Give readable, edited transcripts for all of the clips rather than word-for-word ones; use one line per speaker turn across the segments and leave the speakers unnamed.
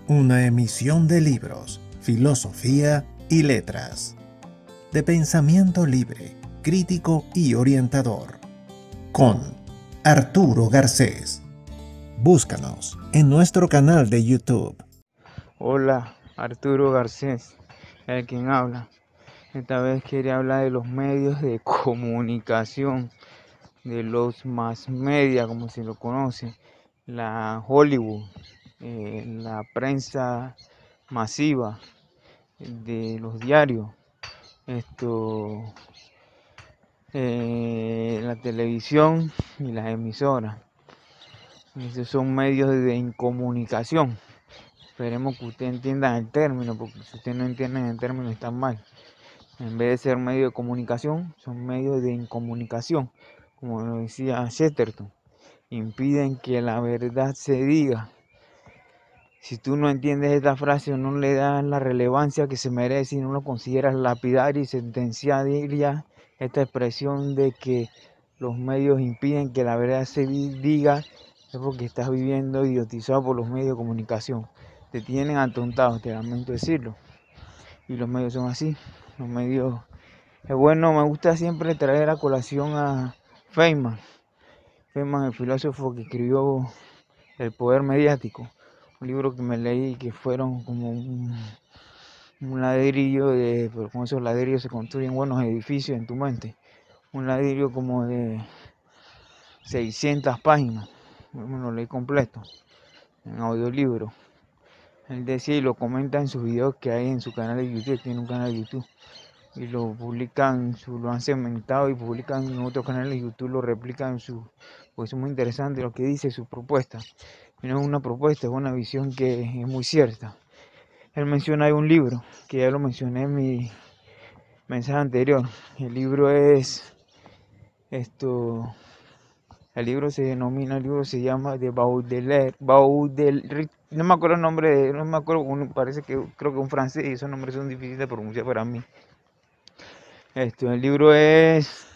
Una emisión de libros, filosofía y letras. De pensamiento libre, crítico y orientador. Con Arturo Garcés. Búscanos en nuestro canal de YouTube.
Hola, Arturo Garcés, el quien habla. Esta vez quería hablar de los medios de comunicación, de los mass media, como se lo conoce, la Hollywood, la prensa masiva, de los diarios, esto, la televisión y las emisoras. Esos son medios de comunicación. Esperemos que usted entienda el término, porque si usted no entiende el término está mal. En vez de ser medio de comunicación, son medios de incomunicación, como lo decía Chesterton. Impiden que la verdad se diga. Si tú no entiendes esta frase o no le das la relevancia que se merece y no lo consideras lapidaria y sentenciaria, esta expresión de que los medios impiden que la verdad se diga, es porque estás viviendo idiotizado por los medios de comunicación. Te tienen atontado, te lamento decirlo. Y los medios son así. Los medios. Es bueno, me gusta siempre traer a colación a Feynman. Feynman, el filósofo que escribió El poder mediático. Un libro que me leí que fueron como un ladrillo pero con esos ladrillos se construyen buenos edificios en tu mente. Un ladrillo como de 600 páginas. Me lo leí completo en audiolibro. Él decía y lo comenta en sus videos que hay en su canal de YouTube. Tiene un canal de YouTube y lo publican, lo han segmentado y publican en otros canales de YouTube, lo replican pues es muy interesante lo que dice su propuesta. Y no es una propuesta, es una visión que es muy cierta. Él menciona ahí un libro, que ya lo mencioné en mi mensaje anterior. El libro es el libro se llama de Baudelaire, no me acuerdo el nombre, no me acuerdo, parece que creo que un francés y esos nombres son difíciles de pronunciar para mí. El libro es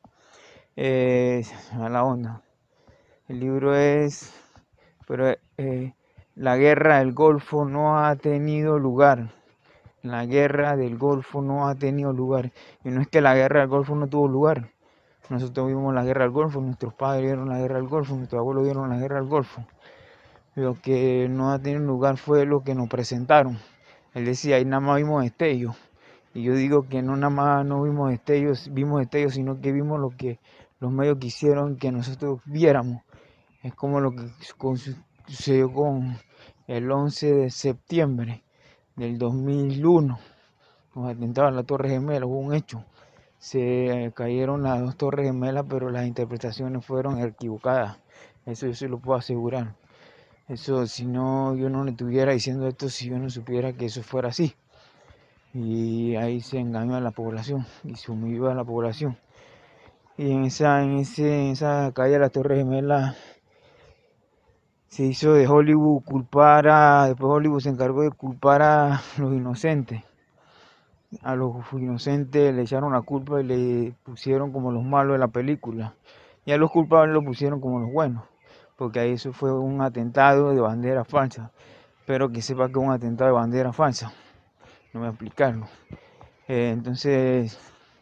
a la onda. El libro es, pero la guerra del Golfo no ha tenido lugar. La guerra del Golfo no ha tenido lugar. Y no es que la guerra del Golfo no tuvo lugar. Nosotros vimos la guerra del Golfo, nuestros padres vieron la guerra del Golfo, nuestros abuelos vieron la guerra del Golfo. Lo que no ha tenido lugar fue lo que nos presentaron. Él decía, ahí nada más vimos destellos. Y yo digo que no nada más no vimos destellos, sino que vimos lo que los medios quisieron que nosotros viéramos. Es como lo que sucedió con el 11 de septiembre del 2001. Los atentados a la Torre Gemela, hubo un hecho. Se cayeron las dos Torres Gemelas, pero las interpretaciones fueron equivocadas. Eso yo se lo puedo asegurar. Eso, si no, yo no le estuviera diciendo esto si yo no supiera que eso fuera así. Y ahí se engañó a la población y se humilló a la población. Y en esa calle de la Torre Gemela se hizo de Hollywood después Hollywood se encargó de culpar a los inocentes. A los inocentes le echaron la culpa y le pusieron como los malos de la película. Y a los culpables lo pusieron como los buenos, porque ahí eso fue un atentado de bandera falsa. Pero que sepa que es un atentado de bandera falsa. No voy a explicarlo. Entonces,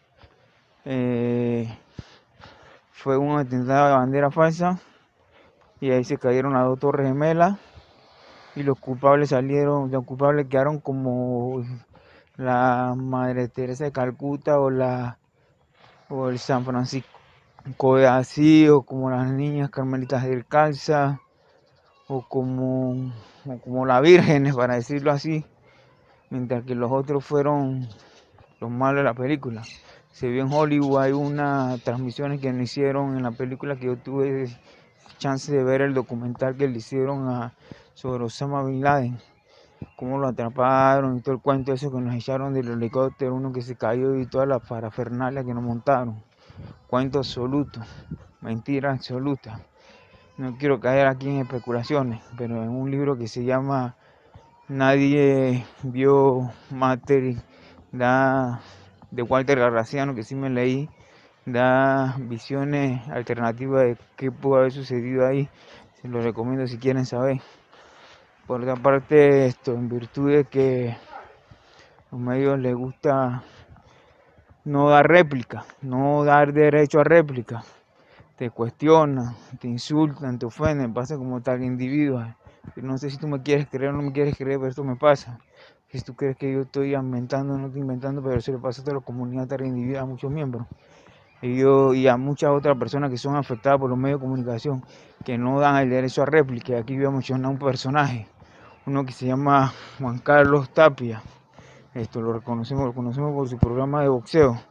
fue un atentado de bandera falsa y ahí se cayeron las dos Torres Gemelas y los culpables quedaron como la Madre Teresa de Calcuta o el San Francisco de Asís, o como las niñas carmelitas del Calza, o como las vírgenes, para decirlo así, mientras que los otros fueron los malos de la película. Se vio en Hollywood, hay unas transmisiones que no hicieron en la película, que yo tuve chance de ver el documental que le hicieron sobre Osama Bin Laden, cómo lo atraparon y todo el cuento eso que nos echaron del helicóptero, uno que se cayó y toda la parafernalia que nos montaron. Cuento absoluto, mentira absoluta. No quiero caer aquí en especulaciones, pero en un libro que se llama Nadie vio Mater, de Walter Garraciano, que sí me leí, da visiones alternativas de qué pudo haber sucedido ahí. Se lo recomiendo si quieren saber. Por otra parte, en virtud de que a los medios les gusta no dar réplica, no dar derecho a réplica, te cuestionan, te insultan, te ofenden, pasa como tal individuo. No sé si tú me quieres creer o no me quieres creer, pero esto me pasa. Si tú crees que yo estoy inventando, no estoy inventando, pero eso le pasa a toda la comunidad tal individual, a muchos miembros. Y a muchas otras personas que son afectadas por los medios de comunicación, que no dan el derecho a réplica. Aquí voy a mencionar un personaje, uno que se llama Juan Carlos Tapia. Lo conocemos por su programa de boxeo.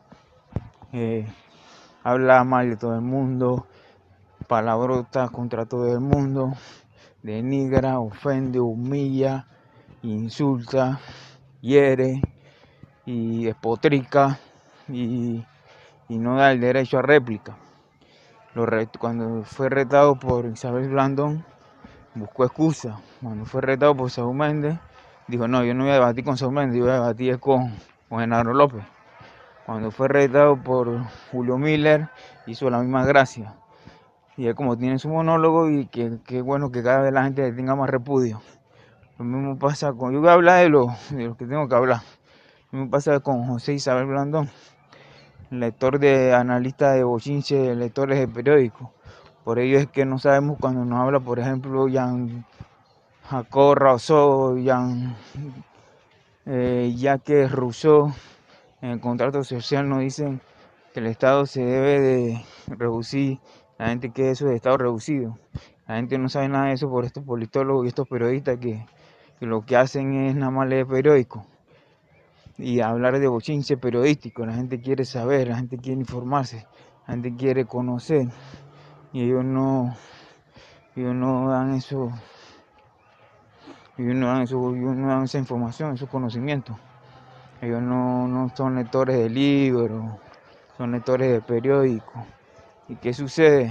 Habla mal de todo el mundo, palabrotas contra todo el mundo, denigra, ofende, humilla, insulta, hiere y despotrica y no da el derecho a réplica. Cuando fue retado por Isabel Blandón, buscó excusa. Cuando fue retado por Saúl Méndez, dijo, no, yo no voy a debatir con Saúl Méndez, yo voy a debatir con Genaro López. Cuando fue retado por Julio Miller, hizo la misma gracia. Y él como tiene su monólogo y que bueno que cada vez la gente tenga más repudio. Lo mismo pasa con, yo voy a hablar de lo que tengo que hablar. Lo mismo pasa con José Isabel Blandón, lector de analista de bochinche, lectores de periódicos. Por ello es que no sabemos cuando nos habla, por ejemplo, Jean Jacob Rousseau, Jacques Rousseau, en el contrato social nos dicen que el Estado se debe de reducir. La gente que eso es Estado reducido. La gente no sabe nada de eso por estos politólogos y estos periodistas que lo que hacen es nada más leer periódicos y hablar de bochinche periodístico. La gente quiere saber, la gente quiere informarse, la gente quiere conocer y ellos no dan eso, ellos no dan esa información, esos conocimientos. Ellos no son lectores de libros, son lectores de periódicos. ¿Y qué sucede?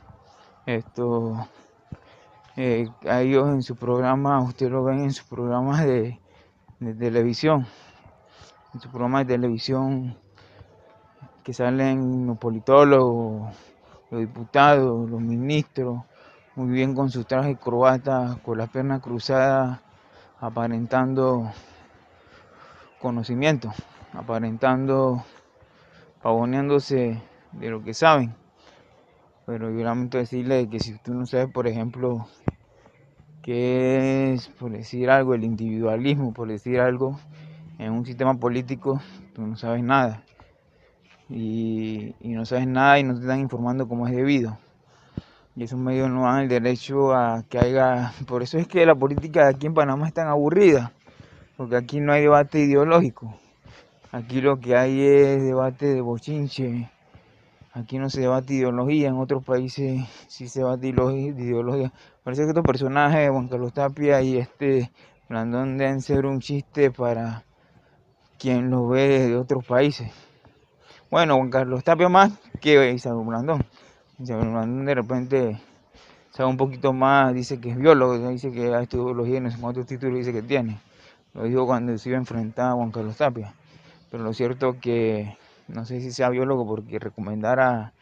A ellos en su programa, ustedes lo ven en sus programas de televisión, en sus programas de televisión que salen los politólogos, los diputados, los ministros, muy bien con sus trajes y corbata, con las piernas cruzadas, aparentando conocimiento, aparentando, pavoneándose de lo que saben. Pero yo lamento decirle que si tú no sabes, por ejemplo, qué es, por decir algo, el individualismo, por decir algo, en un sistema político, tú no sabes nada. Y no sabes nada y no te están informando como es debido. Y esos medios no dan el derecho a que haya... Por eso es que la política de aquí en Panamá es tan aburrida, porque aquí no hay debate ideológico. Aquí lo que hay es debate de bochinche. Aquí no se debate ideología, en otros países sí se debate ideología. Parece que estos personajes, Juan Carlos Tapia y Blandón, deben ser un chiste para quien los ve de otros países. Bueno, Juan Carlos Tapia más que Isabel Blandón. Isabel Blandón de repente sabe un poquito más, dice que es biólogo, dice que ha estudiado biología, no sé cuántos títulos dice que tiene. Lo dijo cuando se iba a enfrentar a Juan Carlos Tapia. Pero lo cierto es que no sé si sea biólogo, porque recomendar a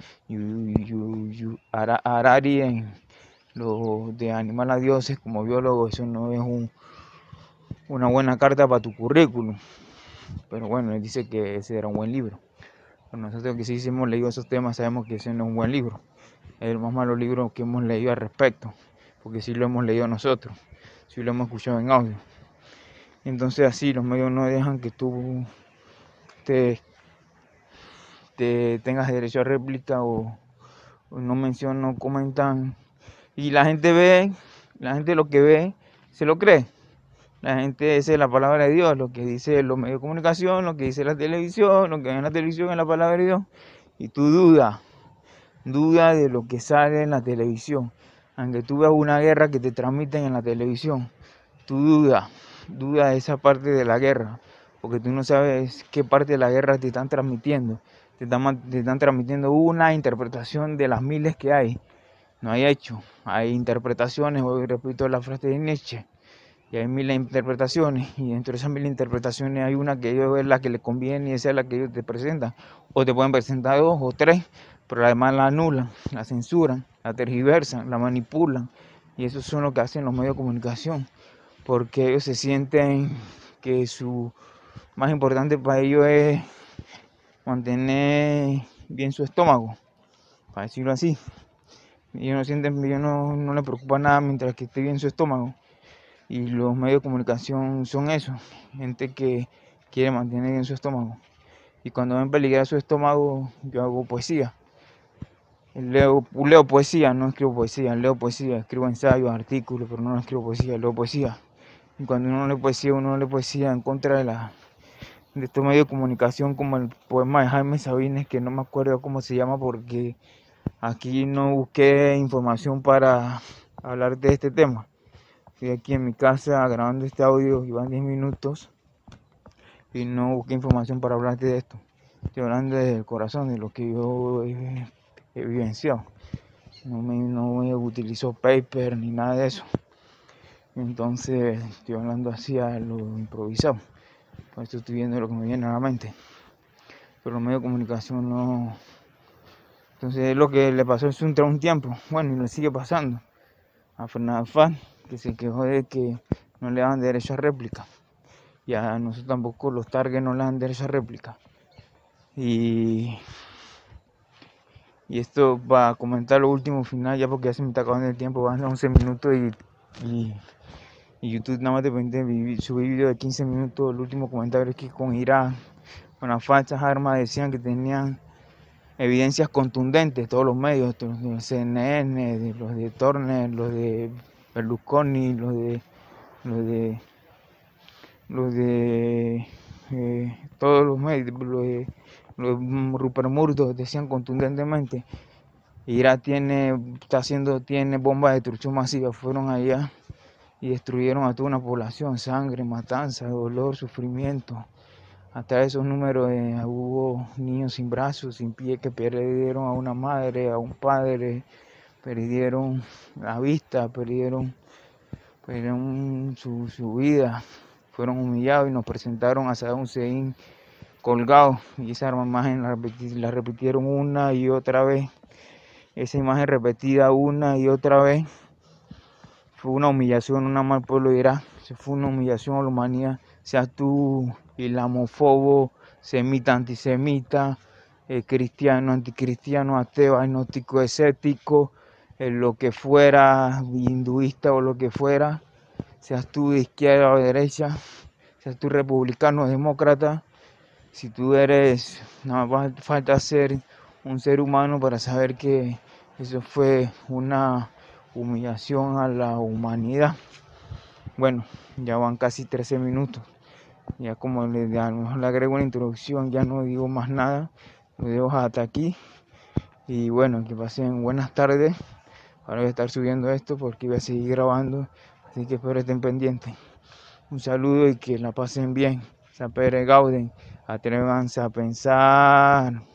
Harari en lo de Animal a Dioses como biólogo, eso no es una buena carta para tu currículum. Pero bueno, él dice que ese era un buen libro. Pero nosotros que sí hemos leído esos temas sabemos que ese no es un buen libro. Es el más malo libro que hemos leído al respecto, porque sí lo hemos leído nosotros, sí lo hemos escuchado en audio. Entonces así los medios no dejan que tú te tengas derecho a réplica o no mencionan, no comentan. Y la gente lo que ve, se lo cree. La gente, esa es la palabra de Dios, lo que dice los medios de comunicación, lo que dice la televisión, lo que ve en la televisión es la palabra de Dios. Y tú duda de lo que sale en la televisión. Aunque tú veas una guerra que te transmiten en la televisión, tú duda de esa parte de la guerra, porque tú no sabes qué parte de la guerra te están transmitiendo. Te están transmitiendo una interpretación de las miles que hay. No hay hecho, hay interpretaciones, hoy repito la frase de Nietzsche, y hay miles de interpretaciones, y dentro de esas miles de interpretaciones hay una que ellos es la que les conviene y esa es la que ellos te presentan, o te pueden presentar dos o tres, pero además la anulan, la censuran, la tergiversan, la manipulan, y eso son lo que hacen los medios de comunicación. porque ellos se sienten que su más importante para ellos es mantener bien su estómago, para decirlo así. Ellos no sienten, ellos no les preocupa nada mientras que esté bien su estómago. Y los medios de comunicación son eso, gente que quiere mantener bien su estómago. Y cuando ven peligrar su estómago, yo hago poesía. Leo poesía, no escribo poesía, leo poesía, escribo ensayos, artículos, pero no escribo poesía, leo poesía. Y cuando uno lee poesía en contra de estos medios de comunicación, como el poema de Jaime Sabines, que no me acuerdo cómo se llama porque aquí no busqué información para hablar de este tema. Estoy aquí en mi casa grabando este audio y van 10 minutos y no busqué información para hablarte de esto. Estoy hablando desde el corazón, de lo que yo he vivenciado. No utilizo paper ni nada de eso. Entonces estoy hablando así a lo improvisado. Por eso estoy viendo lo que me viene a la mente. Pero los medios de comunicación no. Entonces lo que le pasó es un tiempo. Bueno, y le sigue pasando a Fernando Fan, que se quejó de que no le daban derecho a réplica. Y a nosotros tampoco, los targets no le dan derecho a réplica. Y esto para comentar lo último final, ya porque ya se me está acabando el tiempo, van a 11 minutos y YouTube nada más te permite subir video de 15 minutos. El último comentario es que con Irán, con las falsas armas, decían que tenían evidencias contundentes, todos los medios, los de CNN, los de Turner, los de Berlusconi, los de todos los medios, los Rupert Murdoch decían contundentemente: Irak tiene bombas de destrucción masiva. Fueron allá y destruyeron a toda una población, sangre, matanza, dolor, sufrimiento. Hasta esos números, hubo niños sin brazos, sin pies, que perdieron a una madre, a un padre, perdieron la vista, perdieron su vida, fueron humillados y nos presentaron a Saddam Hussein colgado. Y esa imagen la repitieron una y otra vez. Esa imagen repetida una y otra vez fue una humillación, una mal pueblo de Irak. Fue una humillación a la humanidad. Seas tú islamófobo, semita, antisemita, cristiano, anticristiano, ateo, agnóstico, escéptico, lo que fuera, hinduista o lo que fuera, seas tú de izquierda o de derecha, seas tú republicano o demócrata, si tú eres, nada más falta ser un ser humano para saber que eso fue una humillación a la humanidad. Bueno, ya van casi 13 minutos. Ya como a lo mejor le agrego una introducción, ya no digo más nada. Lo dejo hasta aquí. Y bueno, que pasen buenas tardes. Ahora voy a estar subiendo esto porque voy a seguir grabando. Así que espero estén pendientes. Un saludo y que la pasen bien. Sapere Gauden. Atrévanse a pensar.